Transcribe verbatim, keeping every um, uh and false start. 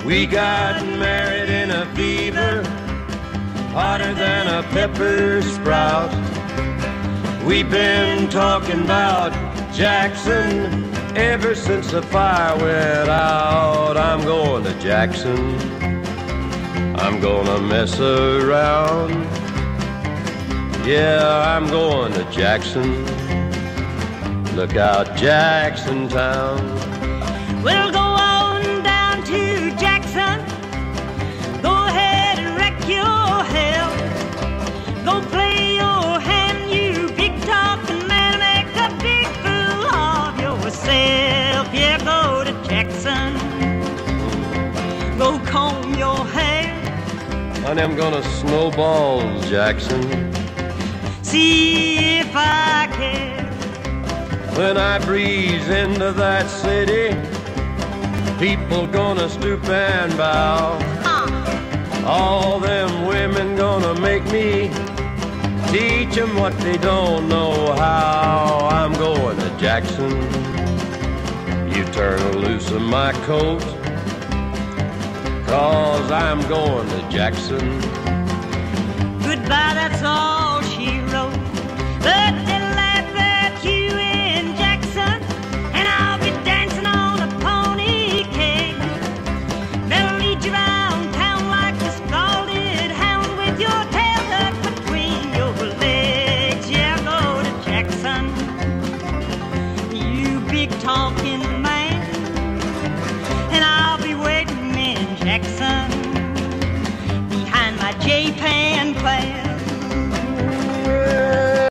We got married in a fever, hotter than a pepper sprout. We've been talking about Jackson ever since the fire went out. I'm going to Jackson, I'm gonna mess around. Yeah, I'm going to Jackson. Look out, Jackson Town. We'll go on down to Jackson. Go ahead and wreck your hell. Go play your hand, you big talking man. Make a big fool of yourself. Yeah, go to Jackson. Go comb your hair. Honey, I'm gonna snowball Jackson. See if I care. When I breeze into that city, people gonna stoop and bow. Uh. All them women gonna make me teach them what they don't know how. I'm going to Jackson. You turn loose of my coat, 'cause I'm going to Jackson. Goodbye, that's all.